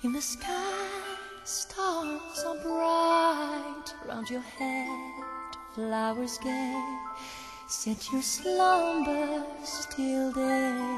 In the sky, stars are bright. Round your head, flowers gay. Set your slumbers till day.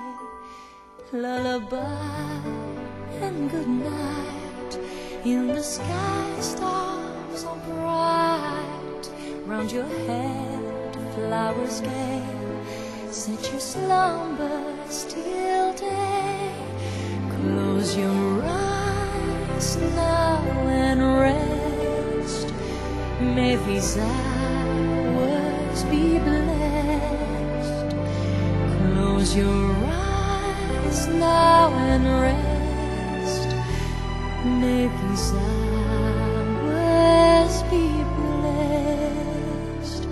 Lullaby and good night. In the sky, stars are bright. Round your head, flowers gay. Set your slumbers till day. Close your eyes now and rest. May these hours be blessed. Close your eyes now and rest. May these hours be blessed.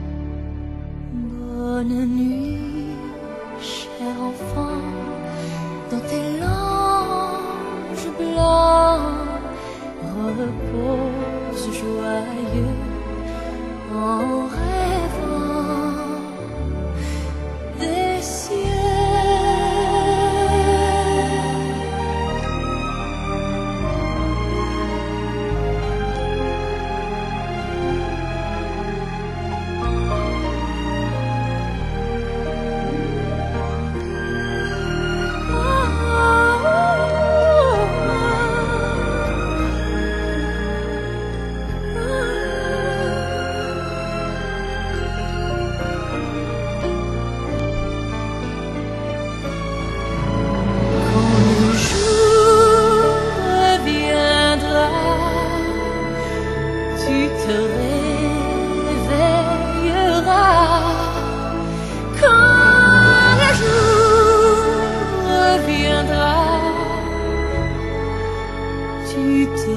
Bonne nuit, cher enfant, dans tes langes blancs, repose joyeux en rêvant des cieux. Tu te réveilleras quand le jour reviendra. Tu te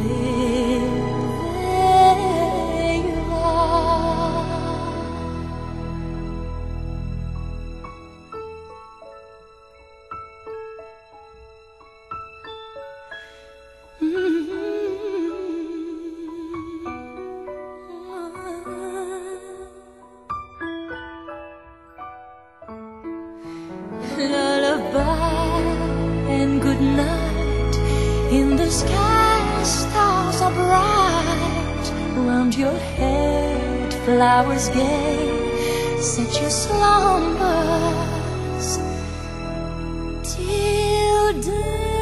Lullaby and good night. In the sky, stars are bright. Round your head, flowers gay. Set your slumbers till day.